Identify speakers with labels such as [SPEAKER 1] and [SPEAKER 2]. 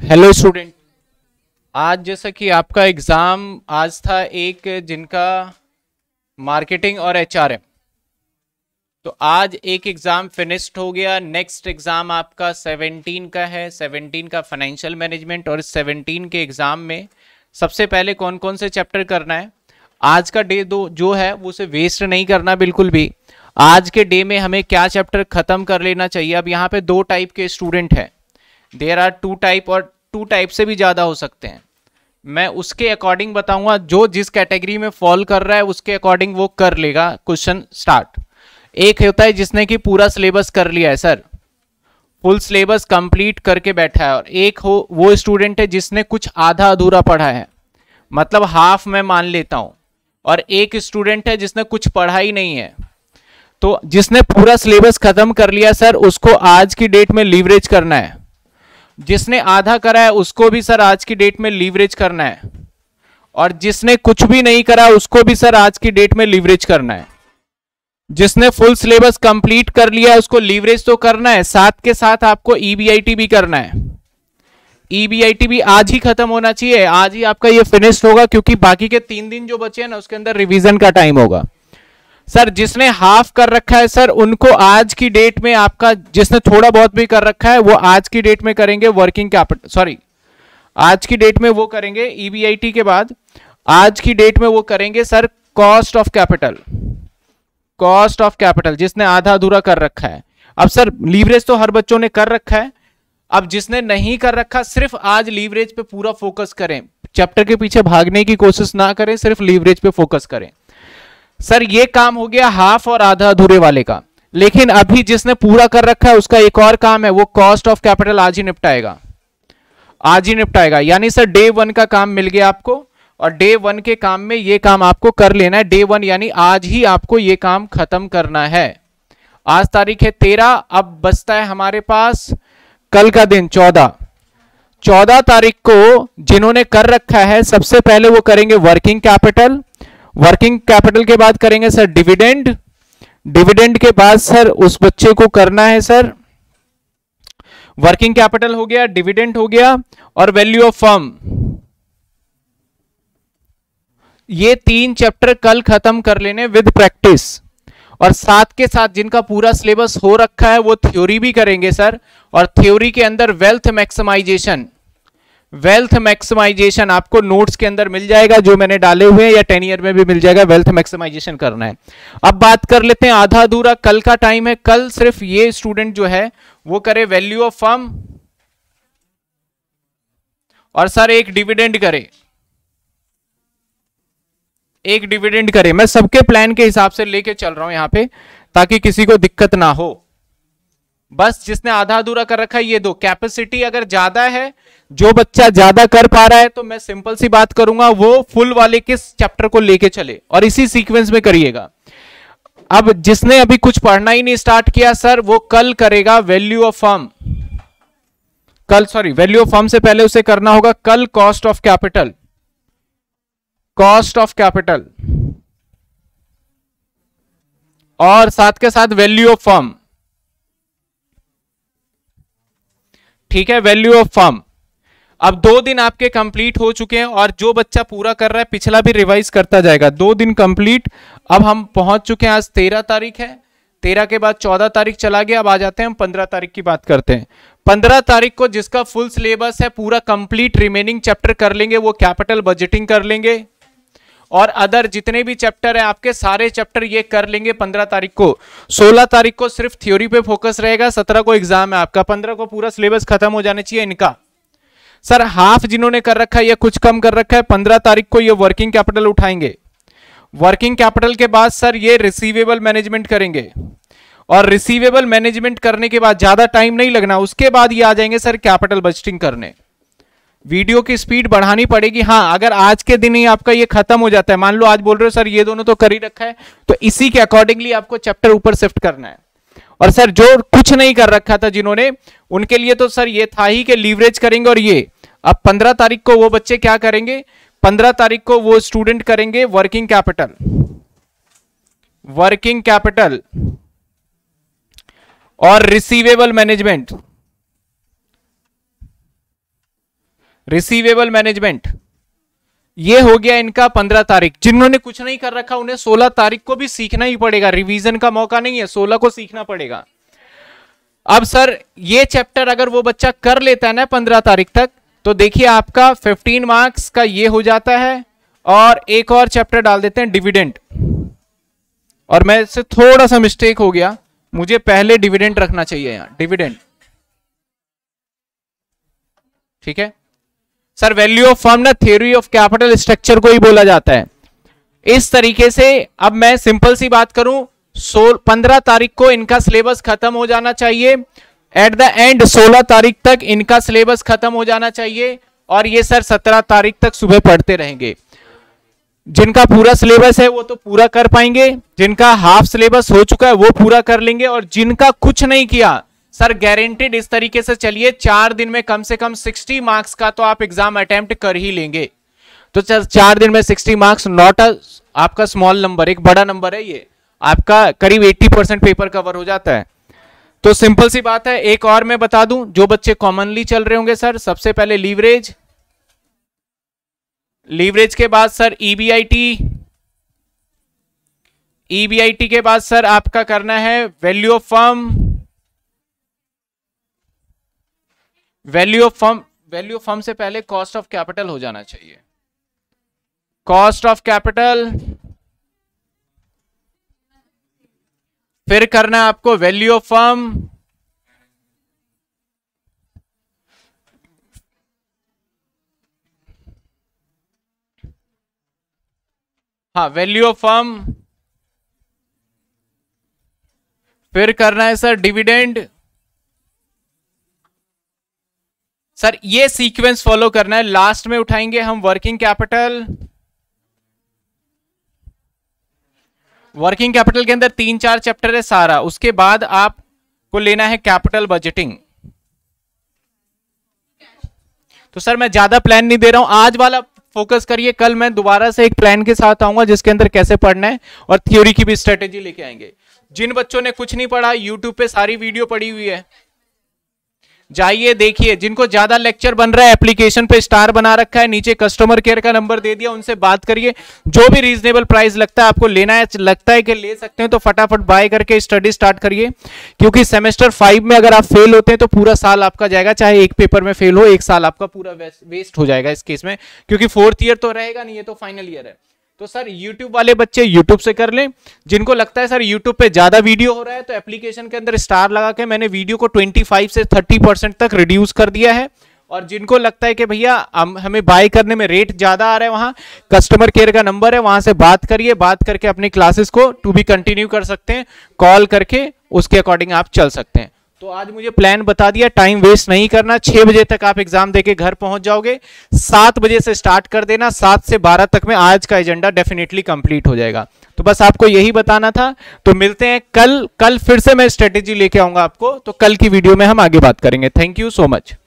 [SPEAKER 1] Hello student. आज जैसा कि आपका एग्ज़ाम आज था एक जिनका मार्केटिंग और एचआरएम, तो आज एक एग्ज़ाम फिनिश्ड हो गया। नेक्स्ट एग्ज़ाम आपका 17 का है, 17 का फाइनेंशियल मैनेजमेंट। और इस 17 के एग्ज़ाम में सबसे पहले कौन कौन से चैप्टर करना है। आज का डे दो जो है वो उसे वेस्ट नहीं करना बिल्कुल भी। आज के डे में हमें क्या चैप्टर खत्म कर लेना चाहिए। अब यहाँ पे दो टाइप के स्टूडेंट हैं, देयर आर टू टाइप, और टू टाइप से भी ज़्यादा हो सकते हैं। मैं उसके अकॉर्डिंग बताऊंगा, जो जिस कैटेगरी में फॉल कर रहा है उसके अकॉर्डिंग वो कर लेगा। Question start. एक होता है जिसने कि पूरा सिलेबस कर लिया है, सर फुल सिलेबस कंप्लीट करके बैठा है, और एक हो वो स्टूडेंट है जिसने कुछ आधा अधूरा पढ़ा है, मतलब हाफ मैं मान लेता हूं। और एक स्टूडेंट है जिसने कुछ पढ़ा ही नहीं है। तो जिसने पूरा सिलेबस खत्म कर लिया सर उसको आज की डेट में लीवरेज करना है। जिसने आधा करा है उसको भी सर आज की डेट में लीवरेज करना है, और जिसने कुछ भी नहीं करा उसको भी सर आज की डेट में लीवरेज करना है। जिसने फुल सिलेबस कंप्लीट कर लिया है उसको लीवरेज तो करना है, साथ के साथ आपको ईबीआईटी भी करना है। ईबीआईटी भी आज ही खत्म होना चाहिए, आज ही आपका ये फिनिश होगा, क्योंकि बाकी के 3 दिन जो बचे हैं ना उसके अंदर रिवीजन का टाइम होगा। सर जिसने हाफ कर रखा है सर उनको आज की डेट में आपका, जिसने थोड़ा बहुत भी कर रखा है वो आज की डेट में करेंगे वर्किंग कैपिटल, सॉरी आज की डेट में वो करेंगे ईबीआईटी के बाद आज की डेट में वो करेंगे sir cost of capital. Cost of capital जिसने आधा अधूरा कर रखा है। अब सर लीवरेज तो हर बच्चों ने कर रखा है, अब जिसने नहीं कर रखा सिर्फ आज लीवरेज पे पूरा फोकस करें, चैप्टर के पीछे भागने की कोशिश ना करें, सिर्फ लीवरेज पे फोकस करें। सर ये काम हो गया हाफ और आधा अधूरे वाले का। लेकिन अभी जिसने पूरा कर रखा है उसका एक और काम है, वो कॉस्ट ऑफ कैपिटल आज ही निपटाएगा, आज ही निपटाएगा। यानी सर डे 1 का काम मिल गया आपको, और डे 1 के काम में ये काम आपको कर लेना है। डे 1 यानी आज ही आपको ये काम खत्म करना है। आज तारीख है 13, अब बचता है हमारे पास कल का दिन 14। 14 तारीख को जिन्होंने कर रखा है सबसे पहले वो करेंगे वर्किंग कैपिटल। वर्किंग कैपिटल के बाद करेंगे सर डिविडेंड। डिविडेंड के बाद सर उस बच्चे को करना है सर, वर्किंग कैपिटल हो गया, डिविडेंड हो गया, और वैल्यू ऑफ फर्म। ये 3 चैप्टर कल खत्म कर लेने विद प्रैक्टिस। और साथ के साथ जिनका पूरा सिलेबस हो रखा है वो थ्योरी भी करेंगे सर। और थ्योरी के अंदर वेल्थ मैक्सिमाइजेशन, वेल्थ मैक्सिमाइजेशन आपको नोट्स के अंदर मिल जाएगा जो मैंने डाले हुए हैं, या 10 ईयर में भी मिल जाएगा। वेल्थ मैक्सिमाइजेशन करना है। अब बात कर लेते हैं आधा अधूरा, कल का टाइम है। कल सिर्फ ये स्टूडेंट जो है वो करे वैल्यू ऑफ फर्म, और सर एक डिविडेंड करे, एक डिविडेंड करे। मैं सबके प्लान के हिसाब से लेके चल रहा हूं यहां पे, ताकि किसी को दिक्कत ना हो। बस जिसने आधा अधूरा कर रखा है ये दो। कैपेसिटी अगर ज्यादा है, जो बच्चा ज्यादा कर पा रहा है, तो मैं सिंपल सी बात करूंगा वो फुल वाले किस चैप्टर को लेके चले, और इसी सीक्वेंस में करिएगा। अब जिसने अभी कुछ पढ़ना ही नहीं स्टार्ट किया सर वो कल करेगा वैल्यू ऑफ फर्म। कल सॉरी वैल्यू ऑफ फर्म से पहले उसे करना होगा कल cost of capital. Cost of capital और साथ के साथ वैल्यू ऑफ फर्म। ठीक है, वैल्यू ऑफ फर्म। अब 2 दिन आपके कंप्लीट हो चुके हैं, और जो बच्चा पूरा कर रहा है पिछला भी रिवाइज करता जाएगा। 2 दिन कंप्लीट। अब हम पहुंच चुके हैं, आज 13 तारीख है, 13 के बाद 14 तारीख चला गया। अब आ जाते हैं हम 15 तारीख की बात करते हैं। 15 तारीख को जिसका फुल सिलेबस है पूरा कंप्लीट, रिमेनिंग चैप्टर कर लेंगे, वो कैपिटल बजटिंग कर लेंगे, और अदर जितने भी चैप्टर है आपके सारे चैप्टर ये कर लेंगे 15 तारीख को। 16 तारीख को सिर्फ थ्योरी पे फोकस रहेगा, 17 को एग्जाम है आपका, 15 को पूरा सिलेबस खत्म हो जाना चाहिए इनका। सर हाफ जिन्होंने कर रखा है या कुछ कम कर रखा है, 15 तारीख को ये वर्किंग कैपिटल उठाएंगे। वर्किंग कैपिटल के बाद सर ये रिसीवेबल मैनेजमेंट करेंगे, और रिसीवेबल मैनेजमेंट करने के बाद ज्यादा टाइम नहीं लगना, उसके बाद ये आ जाएंगे सर कैपिटल बजटिंग करने। वीडियो की स्पीड बढ़ानी पड़ेगी। हाँ, अगर आज के दिन ही आपका ये खत्म हो जाता है, मान लो आज बोल रहे हो सर ये दोनों तो कर ही रखा है, तो इसी के अकॉर्डिंगली आपको चैप्टर ऊपर शिफ्ट करना है। और सर जो कुछ नहीं कर रखा था जिन्होंने, उनके लिए तो सर ये था ही कि लीवरेज करेंगे। और ये अब 15 तारीख को वो बच्चे क्या करेंगे, 15 तारीख को वो स्टूडेंट करेंगे वर्किंग कैपिटल। वर्किंग कैपिटल और रिसीवेबल मैनेजमेंट। रिसीवेबल मैनेजमेंट, ये हो गया इनका 15 तारीख। जिन्होंने कुछ नहीं कर रखा उन्हें 16 तारीख को भी सीखना ही पड़ेगा, रिवीजन का मौका नहीं है, 16 को सीखना पड़ेगा। अब सर ये चैप्टर अगर वो बच्चा कर लेता है ना 15 तारीख तक, तो देखिए आपका 15 मार्क्स का ये हो जाता है। और एक और चैप्टर डाल देते हैं डिविडेंड, और मैं इससे थोड़ा सा मिस्टेक हो गया, मुझे पहले डिविडेंड रखना चाहिए यहां, डिविडेंड, ठीक है सर। वैल्यू ऑफ फर्म ना थ्योरी ऑफ कैपिटल स्ट्रक्चर को ही बोला जाता है। इस तरीके से अब मैं सिंपल सी बात करूं, 15 तारीख को इनका सिलेबस खत्म हो जाना चाहिए, एट द एंड 16 तारीख तक इनका सिलेबस खत्म हो जाना चाहिए, और ये सर 17 तारीख तक सुबह पढ़ते रहेंगे। जिनका पूरा सिलेबस है वो तो पूरा कर पाएंगे, जिनका हाफ सिलेबस हो चुका है वो पूरा कर लेंगे, और जिनका कुछ नहीं किया सर गारंटेड इस तरीके से चलिए 4 दिन में कम से कम 60 मार्क्स का तो आप एग्जाम अटेम्प्ट कर ही लेंगे। तो 4 दिन में 60 मार्क्स नॉट आपका स्मॉल नंबर, एक बड़ा नंबर है, ये आपका करीब 80% पेपर कवर हो जाता है। तो सिंपल सी बात है। एक और मैं बता दूं जो बच्चे कॉमनली चल रहे होंगे सर, सबसे पहले लीवरेज, लीवरेज के बाद सर ईबीआईटी, ईबीआईटी के बाद सर आपका करना है value of firm, value of firm, value of firm से पहले कॉस्ट ऑफ कैपिटल हो जाना चाहिए, कॉस्ट ऑफ कैपिटल, फिर करना है आपको वैल्यू ऑफ फर्म, हाँ वैल्यू ऑफ फर्म, फिर करना है सर डिविडेंड। सर ये सीक्वेंस फॉलो करना है। लास्ट में उठाएंगे हम वर्किंग कैपिटल, वर्किंग कैपिटल के अंदर 3-4 चैप्टर है सारा, उसके बाद आपको लेना है कैपिटल बजटिंग। तो सर मैं ज्यादा प्लान नहीं दे रहा हूं, आज वाला फोकस करिए, कल मैं दोबारा से एक प्लान के साथ आऊंगा जिसके अंदर कैसे पढ़ना है और थ्योरी की भी स्ट्रेटेजी लेके आएंगे। जिन बच्चों ने कुछ नहीं पढ़ा, यूट्यूब पे सारी वीडियो पड़ी हुई है, जाइए देखिए। जिनको ज्यादा लेक्चर बन रहा है, एप्लीकेशन पे स्टार बना रखा है, नीचे कस्टमर केयर का नंबर दे दिया, उनसे बात करिए। जो भी रीजनेबल प्राइस लगता है आपको लेना है, लगता है कि ले सकते हैं, तो फटाफट बाय करके स्टडी स्टार्ट करिए। क्योंकि सेमेस्टर 5 में अगर आप फेल होते हैं तो पूरा साल आपका जाएगा, चाहे एक पेपर में फेल हो, एक साल आपका पूरा वेस्ट हो जाएगा इस केस में, क्योंकि 4th ईयर तो रहेगा नहीं, ये तो फाइनल ईयर है। तो सर YouTube वाले बच्चे YouTube से कर लें। जिनको लगता है सर YouTube पे ज्यादा वीडियो हो रहा है, तो एप्लीकेशन के अंदर स्टार लगा के मैंने वीडियो को 25 से 30% तक रिड्यूस कर दिया है। और जिनको लगता है कि भैया हमें बाय करने में रेट ज्यादा आ रहा है, वहां कस्टमर केयर का नंबर है, वहां से बात करिए, बात करके अपनी क्लासेस को टू बी कंटिन्यू कर सकते हैं, कॉल करके उसके अकॉर्डिंग आप चल सकते हैं। तो आज मुझे प्लान बता दिया, टाइम वेस्ट नहीं करना। 6 बजे तक आप एग्जाम देके घर पहुंच जाओगे, 7 बजे से स्टार्ट कर देना, 7 से 12 तक में आज का एजेंडा डेफिनेटली कंप्लीट हो जाएगा। तो बस आपको यही बताना था। तो मिलते हैं कल फिर से मैं स्ट्रेटेजी लेके आऊंगा आपको, तो कल की वीडियो में हम आगे बात करेंगे। Thank you so much.